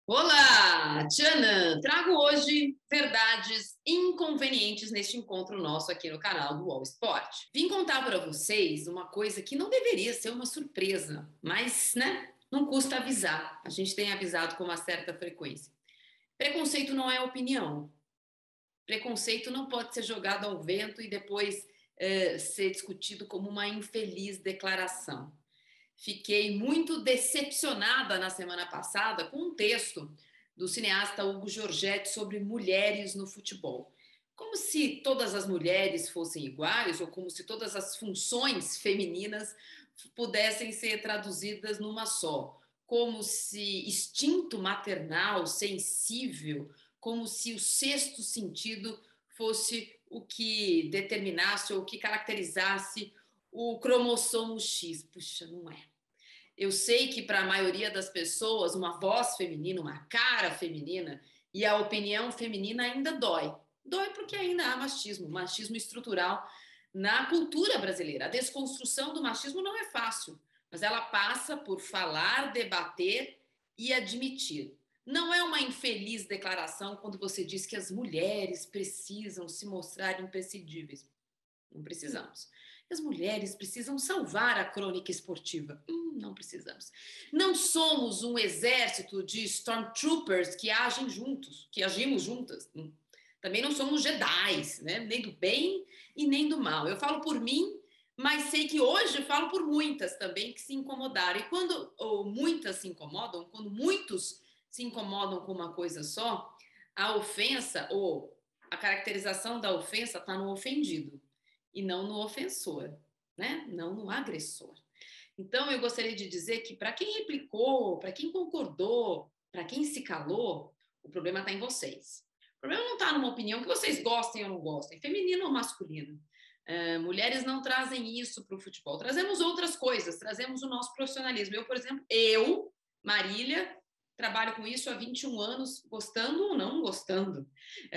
Olá, Tianã! Trago hoje verdades inconvenientes neste encontro nosso aqui no canal do All Sport. Vim contar para vocês uma coisa que não deveria ser uma surpresa, mas, né, não custa avisar. A gente tem avisado com uma certa frequência. Preconceito não é opinião. Preconceito não pode ser jogado ao vento e depois ser discutido como uma infeliz declaração. Fiquei muito decepcionada na semana passada com um texto do cineasta Hugo Giorgetti sobre mulheres no futebol. Como se todas as mulheres fossem iguais ou como se todas as funções femininas pudessem ser traduzidas numa só. Como se instinto maternal, sensível, como se o sexto sentido fosse o que determinasse ou o que caracterizasse o cromossomo X. Puxa, não é. Eu sei que para a maioria das pessoas uma voz feminina, uma cara feminina e a opinião feminina ainda dói. Dói porque ainda há machismo estrutural na cultura brasileira. A desconstrução do machismo não é fácil, mas ela passa por falar, debater e admitir. Não é uma infeliz declaração quando você diz que as mulheres precisam se mostrar imprescindíveis. Não precisamos. As mulheres precisam salvar a crônica esportiva. Não precisamos. Não somos um exército de stormtroopers que agem juntos, que agimos juntas. Também não somos Jedis, né? Nem do bem e nem do mal. Eu falo por mim, mas sei que hoje eu falo por muitas também que se incomodaram. E quando muitas se incomodam, quando muitos se incomodam com uma coisa só, a ofensa ou a caracterização da ofensa está no ofendido e não no ofensor, né? Não no agressor. Então, eu gostaria de dizer que para quem replicou, para quem concordou, para quem se calou, o problema está em vocês. O problema não está numa opinião que vocês gostem ou não gostem, feminino ou masculino. Mulheres não trazem isso para o futebol. Trazemos outras coisas, trazemos o nosso profissionalismo. Eu, por exemplo, Marília, trabalho com isso há 21 anos, gostando ou não gostando.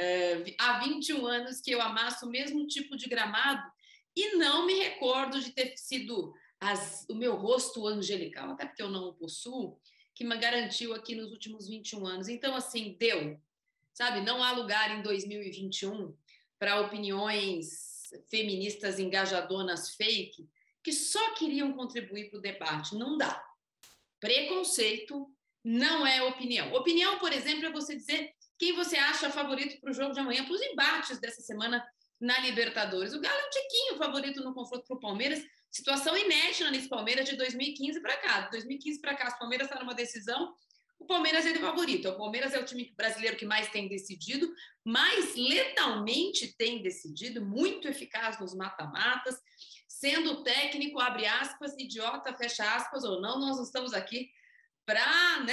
Há 21 anos que eu amasso o mesmo tipo de gramado e não me recordo de ter sido o meu rosto angelical, até porque eu não o possuo, que me garantiu aqui nos últimos 21 anos. Então, assim, deu. Sabe, não há lugar em 2021 para opiniões feministas engajadonas fake que só queriam contribuir para o debate. Não dá. Preconceito não é opinião. Opinião, por exemplo, é você dizer quem você acha favorito para o jogo de amanhã, para os embates dessa semana na Libertadores. O Galo é um tiquinho favorito no confronto para o Palmeiras. Situação inédita nesse Palmeiras de 2015 para cá. De 2015 para cá, o Palmeiras está numa decisão. O Palmeiras é o favorito. O Palmeiras é o time brasileiro que mais tem decidido, mais letalmente tem decidido, muito eficaz nos mata-matas, sendo o técnico, abre aspas, idiota, fecha aspas, ou não, nós não estamos aqui para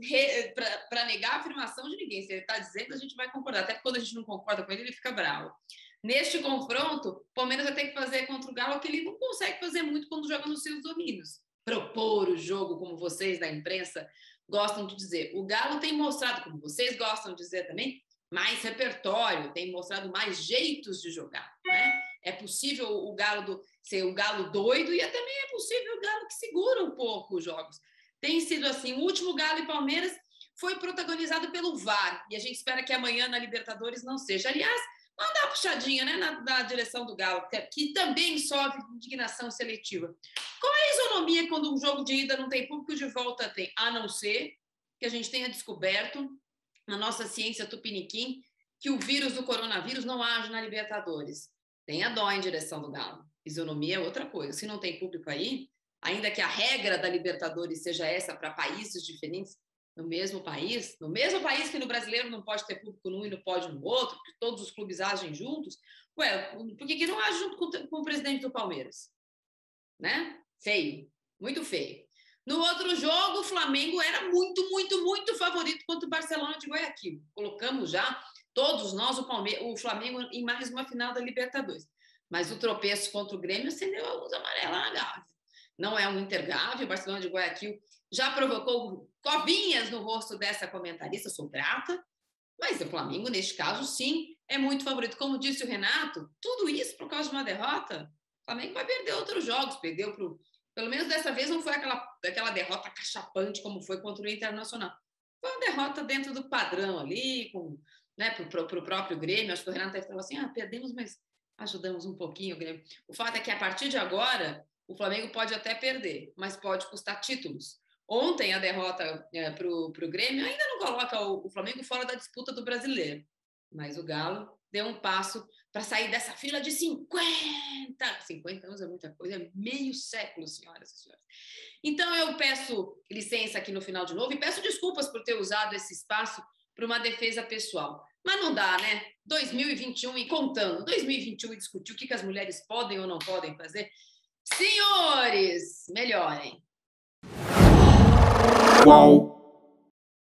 negar a afirmação de ninguém. Se ele está dizendo, a gente vai concordar. Até porque quando a gente não concorda com ele, ele fica bravo. Neste confronto, o Palmeiras vai ter que fazer contra o Galo o que ele não consegue fazer muito quando joga nos seus domínios. Propor o jogo, como vocês da imprensa gostam de dizer. O Galo tem mostrado, como vocês gostam de dizer também, mais repertório, tem mostrado mais jeitos de jogar, né? É possível o Galo ser o Galo doido e também é possível o Galo que segura um pouco os jogos. Tem sido assim. O último Galo e Palmeiras foi protagonizado pelo VAR e a gente espera que amanhã na Libertadores não seja. Aliás, manda uma puxadinha, né, na direção do Galo, que também sofre indignação seletiva. Qual é a isonomia quando um jogo de ida não tem público, de volta tem? A não ser que a gente tenha descoberto na nossa ciência tupiniquim que o vírus do coronavírus não age na Libertadores. Tenha dó em direção do Galo. Isonomia é outra coisa. Se não tem público aí, ainda que a regra da Libertadores seja essa para países diferentes, no mesmo país que no brasileiro não pode ter público num e não pode no outro, porque todos os clubes agem juntos, por que não age junto com o presidente do Palmeiras? Né? Feio, muito feio. No outro jogo, o Flamengo era muito favorito contra o Barcelona de Guayaquil. Colocamos já, todos nós, o Flamengo em mais uma final da Libertadores. Mas o tropeço contra o Grêmio acendeu a luz amarela na Gávea. Não é um Intergávea, o Barcelona de Guayaquil já provocou covinhas no rosto dessa comentarista, sou grata, mas o Flamengo, neste caso, sim, é muito favorito. Como disse o Renato, tudo isso por causa de uma derrota. O Flamengo vai perder outros jogos, perdeu pelo menos dessa vez não foi aquela derrota cachapante como foi contra o Internacional. Foi uma derrota dentro do padrão ali, né, para o próprio Grêmio. Acho que o Renato até falou assim: perdemos, mas ajudamos um pouquinho o Grêmio. O fato é que a partir de agora, o Flamengo pode até perder, mas pode custar títulos. Ontem, a derrota para o Grêmio ainda não coloca o Flamengo fora da disputa do brasileiro, mas o Galo deu um passo para sair dessa fila de 50 anos é muita coisa, é meio século, senhoras e senhores. Então, eu peço licença aqui no final de novo e peço desculpas por ter usado esse espaço para uma defesa pessoal. Mas não dá, né? 2021 e contando, 2021 e discutir o que as mulheres podem ou não podem fazer. Senhores, melhorem. Qual?